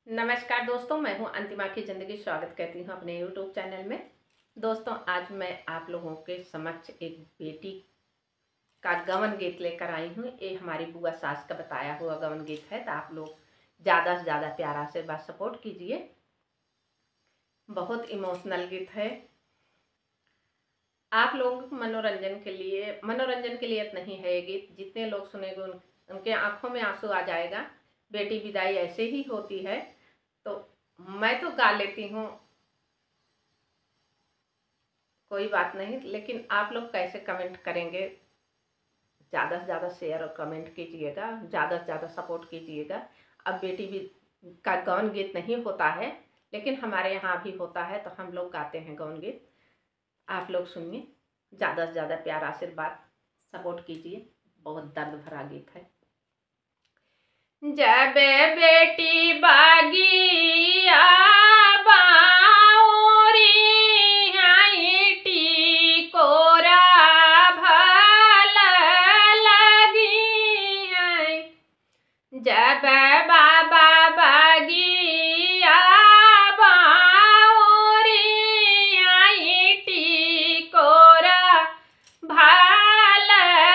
नमस्कार दोस्तों, मैं हूं अंतिमा की ज़िंदगी। स्वागत करती हूं अपने YouTube चैनल में। दोस्तों, आज मैं आप लोगों के समक्ष एक बेटी का गवन गीत लेकर आई हूं। ये हमारी बुआ सास का बताया हुआ गवन गीत है, तो आप लोग ज़्यादा से ज़्यादा प्यार आशीर्वाद सपोर्ट कीजिए। बहुत इमोशनल गीत है। आप लोग मनोरंजन के लिए नहीं है ये गीत। जितने लोग सुनेंगे उनके आंखों में आंसू आ जाएगा। बेटी विदाई ऐसे ही होती है। तो मैं तो गा लेती हूँ, कोई बात नहीं, लेकिन आप लोग कैसे कमेंट करेंगे? ज़्यादा से ज़्यादा शेयर और कमेंट कीजिएगा, ज़्यादा से ज़्यादा सपोर्ट कीजिएगा। अब बेटी भी का गौन गीत नहीं होता है, लेकिन हमारे यहाँ भी होता है, तो हम लोग गाते हैं गौन गीत। आप लोग सुनिए, ज़्यादा से ज़्यादा प्यार आशीर्वाद सपोर्ट कीजिए। बहुत दर्द भरा गीत है। जब बेटी बागी बाउरी हाईटी कोरा भल लगी है। जब बाबा बागी बाउरी हाईटी कोरा भल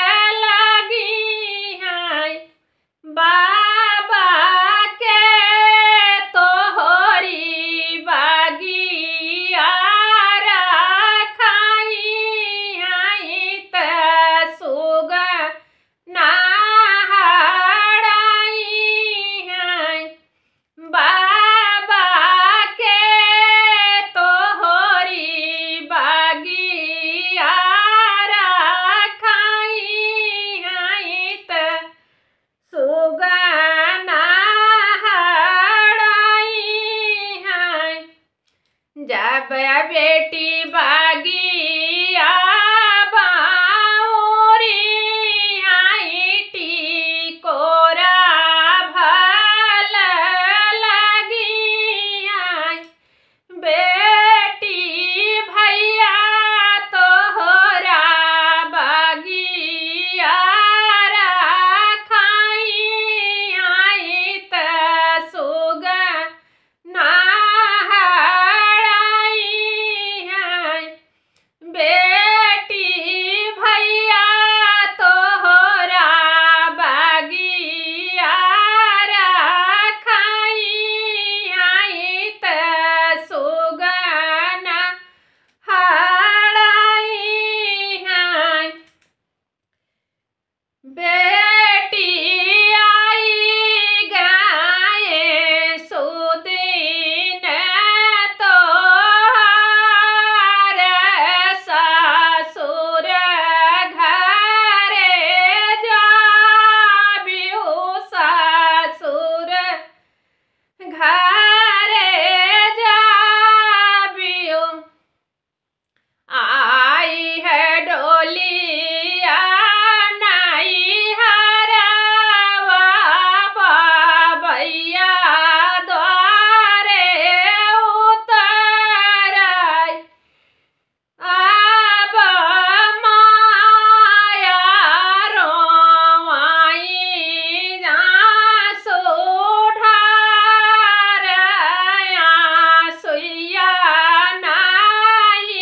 लगी है। बाबा के तोहरी बागिया रखाई है, त सुग नहाड़ाई है। बाबा के तोहरी बागिया रखाई है, त सुगना हड़ाई है। जब बेटी बागिया बाउरी हाईटी कोरा भल लगी है। बेटी भैया तोहरा बागिया रखाई है, त सुग नहाड़ाई है। बेटी भैया तोहरा बागिया रखाई है, त सुग नहाड़ाई है। बेटी आई गाए सुदीन तोहार ससुर घरे जाबियो। ससुर घरे जाबियो। आई है डोलिया नाई हरावा बाबैया द्वारे उतराई। अब माया रोवाई आंसू ढारया सुइया नाई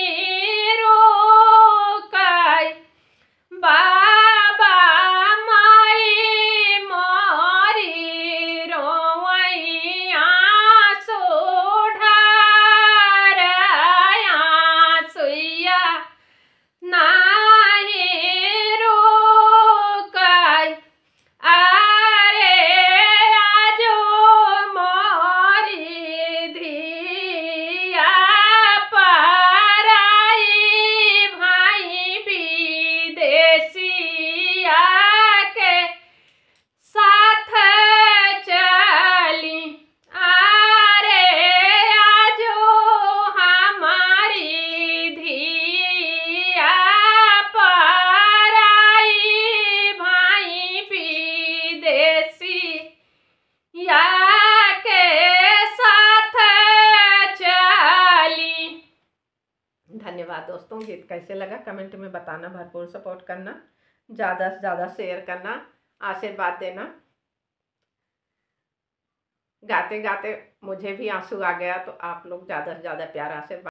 रोकाई। बाबा माई मोरी रोवई आंसू ढारया सुइया नाई रोकाई। अरे आजो मोरी धिया पराई भाई विदेशिया के साथ चली। अरे आजो हमारी धिया पराई भाई विदेशी या के साथ चली। धन्यवाद दोस्तों। गीत कैसे लगा कमेंट में बताना। भरपूर सपोर्ट करना, ज़्यादा से ज़्यादा शेयर करना, आशीर्वाद देना। गाते गाते मुझे भी आंसू आ गया। तो आप लोग ज़्यादा से ज़्यादा प्यार आशीर्वाद